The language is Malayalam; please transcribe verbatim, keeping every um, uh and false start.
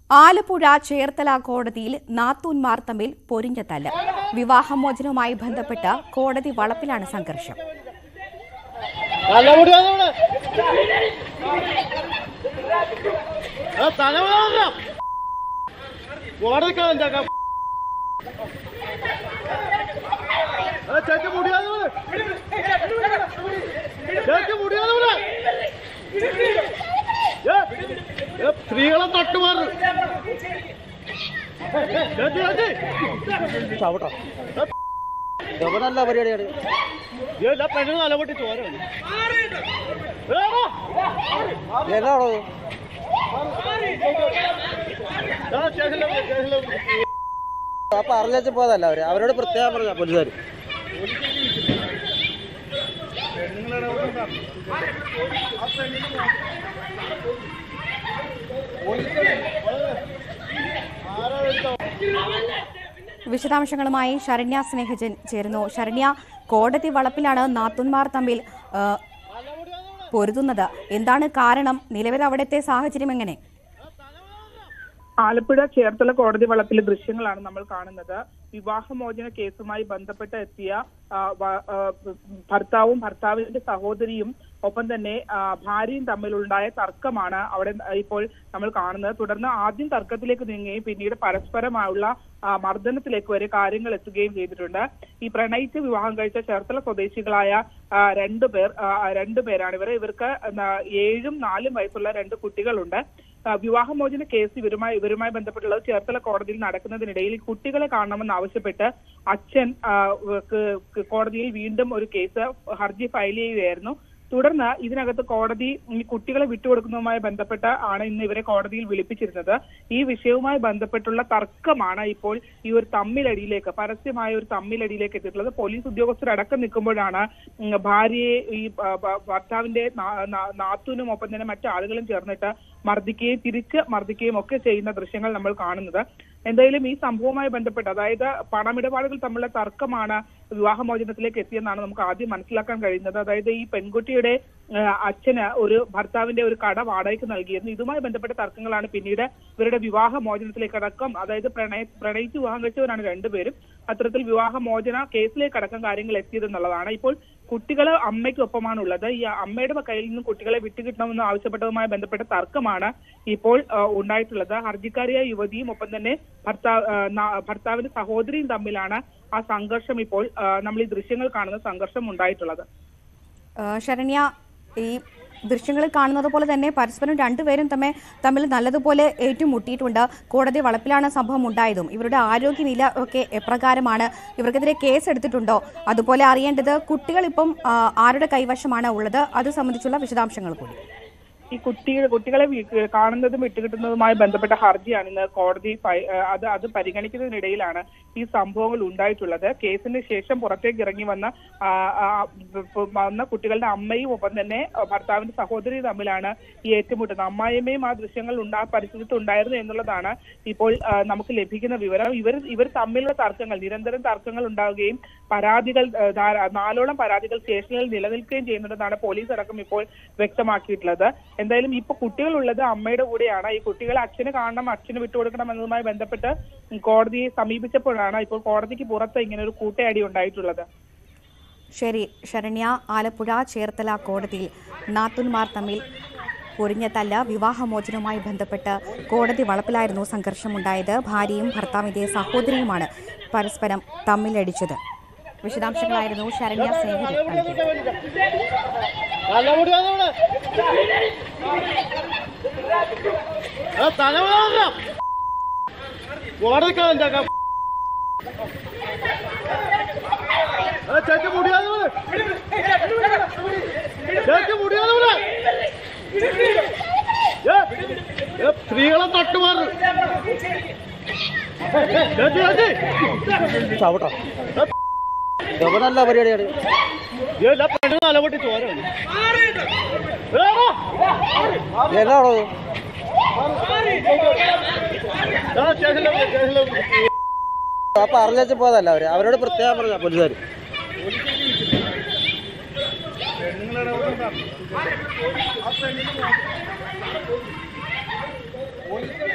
ആലപ്പുഴ ചേർത്തല കോടതിയിൽ നാത്തൂന്മാർ തമ്മിൽ പൊരിഞ്ഞ തല്ല്. വിവാഹമോചനവുമായി ബന്ധപ്പെട്ട് കോടതി വളപ്പിലാണ് സംഘർഷം. സ്ത്രീകളെ തൊട്ടുമാറ് നല്ല പരിപാടിയാണ്. പെണ്ണ് തലപൊട്ടി ചോരാണ്. അപ്പൊ അറിഞ്ഞു പോയതല്ല അവര് അവരോട് പ്രത്യേകം പറഞ്ഞ പോലീസുകാർ. വിശദാംശങ്ങളുമായി ശരണ്യ സ്നേഹജൻ ചേരുന്നു. ശരണ്യ, കോടതി വളപ്പിലാണ് നാത്തൂന്മാർ തമ്മിൽ പൊരുതുന്നത്. എന്താണ് കാരണം? നിലവിൽ അവിടുത്തെ സാഹചര്യം എങ്ങനെ? ആലപ്പുഴ ചേർത്തല കോടതി വളപ്പിലെ ദൃശ്യങ്ങളാണ് നമ്മൾ കാണുന്നത്. വിവാഹമോചന കേസുമായി ബന്ധപ്പെട്ട് എത്തിയ ഭർത്താവും ഭർത്താവിന്റെ സഹോദരിയും ഒപ്പം തന്നെ ഭാര്യയും തമ്മിലുണ്ടായ തർക്കമാണ് അവിടെ ഇപ്പോൾ നമ്മൾ കാണുന്നത്. തുടർന്ന് ആദ്യം തർക്കത്തിലേക്ക് നീങ്ങുകയും പിന്നീട് പരസ്പരമായുള്ള മർദ്ദനത്തിലേക്ക് വരെ കാര്യങ്ങൾ എത്തുകയും ചെയ്തിട്ടുണ്ട്. ഈ പ്രണയിച്ച് വിവാഹം കഴിച്ച ചേർത്തല സ്വദേശികളായ രണ്ടുപേർ രണ്ടുപേരാണ് ഇവർ. ഇവർക്ക് ഏഴും നാലും വയസ്സുള്ള രണ്ട് കുട്ടികളുണ്ട്. വിവാഹമോചന കേസ് ഇവരുമായി ഇവരുമായി ബന്ധപ്പെട്ടുള്ളത് ചേർത്തല കോടതിയിൽ നടക്കുന്നതിനിടയിൽ കുട്ടികളെ കാണണമെന്ന് ആവശ്യപ്പെട്ട് അച്ഛൻ കോടതിയിൽ വീണ്ടും ഒരു കേസ് ഹർജി ഫയൽ ചെയ്യുകയായിരുന്നു. തുടർന്ന് ഇതിനകത്ത് കോടതി ഈ കുട്ടികളെ വിട്ടുകൊടുക്കുന്നതുമായി ബന്ധപ്പെട്ട് ആണ് ഇന്ന് ഇവരെ കോടതിയിൽ വിളിപ്പിച്ചിരുന്നത്. ഈ വിഷയവുമായി ബന്ധപ്പെട്ടുള്ള തർക്കമാണ് ഇപ്പോൾ ഈ ഒരു തമ്മിലടിയിലേക്ക് പരസ്യമായ ഒരു തമ്മിലടിയിലേക്ക് എത്തിയിട്ടുള്ളത്. പോലീസ് ഉദ്യോഗസ്ഥരടക്കം നിൽക്കുമ്പോഴാണ് ഭാര്യയെ ഈ ഭർത്താവിന്റെ നാത്തൂനും ഒപ്പം തന്നെ മറ്റാളുകളും ചേർന്നിട്ട് മർദ്ദിക്കുകയും തിരിച്ച് മർദ്ദിക്കുകയും ഒക്കെ ചെയ്യുന്ന ദൃശ്യങ്ങൾ നമ്മൾ കാണുന്നത്. എന്തായാലും ഈ സംഭവവുമായി ബന്ധപ്പെട്ട് അതായത് പണമിടപാടുകൾ തമ്മിലുള്ള തർക്കമാണ് വിവാഹമോചനത്തിലേക്ക് എത്തിയെന്നാണ് നമുക്ക് ആദ്യം മനസ്സിലാക്കാൻ കഴിയുന്നത്. അതായത് ഈ പെൺകുട്ടിയുടെ അച്ഛന് ഒരു ഭർത്താവിന്റെ ഒരു കട വാടകയ്ക്ക് നൽകിയിരുന്നു. ഇതുമായി ബന്ധപ്പെട്ട തർക്കങ്ങളാണ് പിന്നീട് ഇവരുടെ വിവാഹമോചനത്തിലേക്ക് അടക്കം അതായത് പ്രണയ പ്രണയിച്ച് വിവാഹം കഴിച്ചവരാണ് രണ്ടുപേരും. അത്തരത്തിൽ വിവാഹമോചന കേസിലേക്ക് അടക്കം കാര്യങ്ങൾ എത്തിയതെന്നുള്ളതാണ്. ഇപ്പോൾ കുട്ടികളെ അമ്മയ്ക്കൊപ്പമാണ് ഉള്ളത്. ഈ അമ്മയുടെ കയ്യിൽ നിന്നും കുട്ടികളെ വിട്ടുകിട്ടണമെന്ന് ആവശ്യപ്പെട്ടതുമായി ബന്ധപ്പെട്ട തർക്കമാണ് ഇപ്പോൾ ഉണ്ടായിട്ടുള്ളത്. ഹർജിക്കാരിയായ യുവതിയും ഒപ്പം തന്നെ ഭർത്താവ് ഭർത്താവിന്റെ സഹോദരിയും തമ്മിലാണ് ആ സംഘർഷം ഇപ്പോൾ നമ്മൾ ഈ ദൃശ്യങ്ങൾ കാണുന്ന സംഘർഷം ഉണ്ടായിട്ടുള്ളത്. ശരണ്യ, ഈ ദൃശ്യങ്ങളിൽ കാണുന്നത് പോലെ തന്നെ പരസ്പരം രണ്ടുപേരും തമ്മിൽ തമ്മിൽ നല്ലതുപോലെ ഏറ്റുമുട്ടിയിട്ടുണ്ട്. കോടതി വളപ്പിലാണ് സംഭവം ഉണ്ടായതും. ഇവരുടെ ആരോഗ്യനില ഒക്കെ എപ്രകാരമാണ്? ഇവർക്കെതിരെ കേസ് എടുത്തിട്ടുണ്ടോ? അതുപോലെ അറിയേണ്ടത് കുട്ടികൾ ഇപ്പം ആരുടെ കൈവശമാണ് ഉള്ളത്? അത് സംബന്ധിച്ചുള്ള വിശദാംശങ്ങൾ കൂടി. ഈ കുട്ടികൾ കുട്ടികളെ കാണുന്നതും വിട്ടുകിട്ടുന്നതുമായി ബന്ധപ്പെട്ട ഹർജിയാണ് ഇന്ന് കോടതി അത് അത് പരിഗണിക്കുന്നതിനിടയിലാണ് ഈ സംഭവങ്ങൾ ഉണ്ടായിട്ടുള്ളത്. കേസിന് ശേഷം പുറത്തേക്ക് ഇറങ്ങി വന്ന വന്ന കുട്ടികളുടെ അമ്മയും ഒപ്പം തന്നെ ഭർത്താവിന്റെ സഹോദരിയും തമ്മിലാണ് ഈ ഏറ്റുമുട്ടുന്നത്. അമ്മായിയമ്മയും ആ ദൃശ്യങ്ങൾ ഉണ്ടാ പരിസ്ഥിതി ഉണ്ടായിരുന്നു എന്നുള്ളതാണ് ഇപ്പോൾ നമുക്ക് ലഭിക്കുന്ന വിവരം. ഇവർ ഇവർ തമ്മിലുള്ള തർക്കങ്ങൾ നിരന്തരം തർക്കങ്ങൾ ഉണ്ടാവുകയും പരാതികൾ നാലോളം പരാതികൾ സ്റ്റേഷനിൽ നിലനിൽക്കുകയും ചെയ്യുന്നുണ്ടെന്നാണ് പോലീസ് അടക്കം ഇപ്പോൾ വ്യക്തമാക്കിയിട്ടുള്ളത്. എന്തായാലും ഇപ്പൊ കുട്ടികളുള്ളത് അമ്മയുടെ കൂടെയാണ്. ഈ കുട്ടികളെ അച്ഛന് കാണണം, അച്ഛന് വിട്ടുകൊടുക്കണം എന്നതുമായി ബന്ധപ്പെട്ട് കോടതിയെ സമീപിച്ചപ്പോഴാണ് ഇപ്പോൾ കോടതിക്ക് പുറത്ത് ഇങ്ങനെ ഒരു കൂട്ടയടി ഉണ്ടായിട്ടുള്ളത്. ശരി ശരണ്യ, ആലപ്പുഴ ചേർത്തല കോടതിയിൽ നാത്തൂന്മാർ തമ്മിൽ പൊരിഞ്ഞ തല്ല്. വിവാഹമോചനവുമായി ബന്ധപ്പെട്ട് കോടതി വളപ്പിലായിരുന്നു സംഘർഷമുണ്ടായത്. ഭാര്യയും ഭർത്താവിന്റെ സഹോദരിയുമാണ് പരസ്പരം തമ്മിലടിച്ചത്. വിശദാംശങ്ങളായിരുന്നു ശരണ്യ സ്നേഹജൻ നൽകിയത്. സ്ത്രീകളെ തൊട്ടുമാറ് നല്ല പരിപാടിയാണ്. പെണ്ണ് തലപൊട്ടി ചോരാണ്. എന്താണോ അപ്പൊ അറിഞ്ഞു പോയതല്ല അവര് അവരോട് പ്രത്യേകം പറഞ്ഞ പോലീസുകാർ. പെണ്ണുങ്ങളുടെ